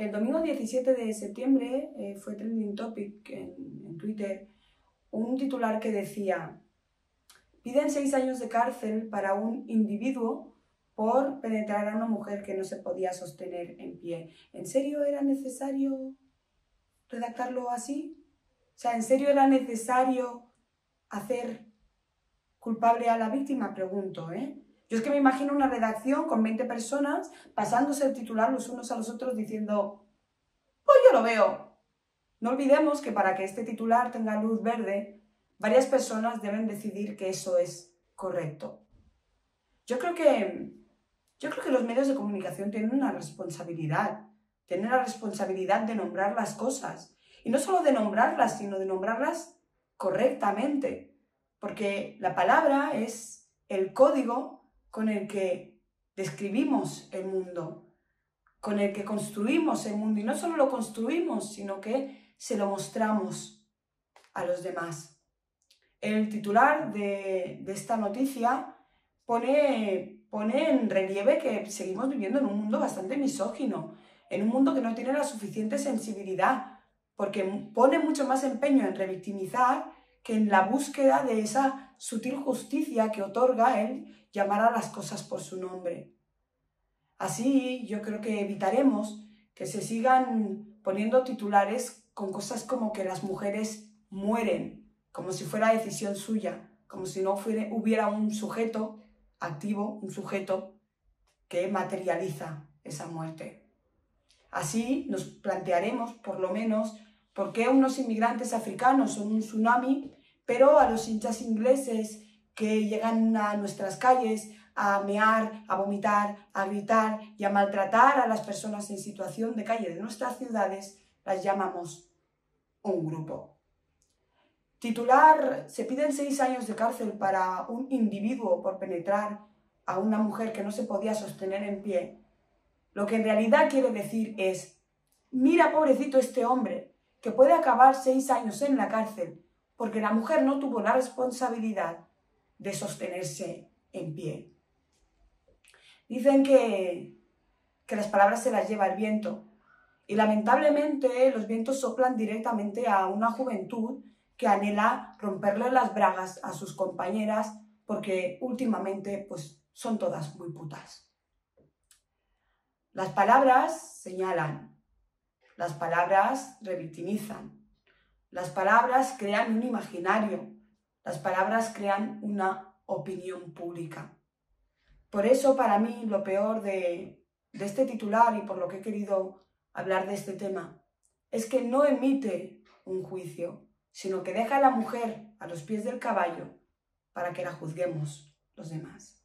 El domingo 17 de septiembre fue trending topic en Twitter un titular que decía: piden 6 años de cárcel para un individuo por penetrar a una mujer que no se podía sostener en pie. ¿En serio era necesario redactarlo así? O sea, ¿en serio era necesario hacer culpable a la víctima? Pregunto, ¿eh? Yo es que me imagino una redacción con 20 personas pasándose el titular los unos a los otros diciendo: pues yo lo veo. No olvidemos que para que este titular tenga luz verde, varias personas deben decidir que eso es correcto. Yo creo que los medios de comunicación tienen una responsabilidad. Tienen la responsabilidad de nombrar las cosas. Y no solo de nombrarlas, sino de nombrarlas correctamente. Porque la palabra es el código con el que describimos el mundo, con el que construimos el mundo. Y no solo lo construimos, sino que se lo mostramos a los demás. El titular de esta noticia pone en relieve que seguimos viviendo en un mundo bastante misógino, en un mundo que no tiene la suficiente sensibilidad, porque pone mucho más empeño en revictimizar que en la búsqueda de esa sutil justicia que otorga el llamar a las cosas por su nombre. Así yo creo que evitaremos que se sigan poniendo titulares con cosas como que las mujeres mueren, como si fuera decisión suya, como si no hubiera un sujeto activo, un sujeto que materializa esa muerte. Así nos plantearemos, por lo menos, por qué unos inmigrantes africanos son un tsunami, pero a los hinchas ingleses que llegan a nuestras calles a mear, a vomitar, a gritar y a maltratar a las personas en situación de calle de nuestras ciudades, las llamamos un grupo. Titular: se piden 6 años de cárcel para un individuo por penetrar a una mujer que no se podía sostener en pie. Lo que en realidad quiere decir es: mira, pobrecito este hombre, que puede acabar 6 años en la cárcel porque la mujer no tuvo la responsabilidad de sostenerse en pie. Dicen que las palabras se las lleva el viento, y lamentablemente los vientos soplan directamente a una juventud que anhela romperle las bragas a sus compañeras porque últimamente pues son todas muy putas. Las palabras señalan, las palabras revictimizan, las palabras crean un imaginario, las palabras crean una opinión pública. Por eso, para mí, lo peor de este titular, y por lo que he querido hablar de este tema, es que no emite un juicio, sino que deja a la mujer a los pies del caballo para que la juzguemos los demás.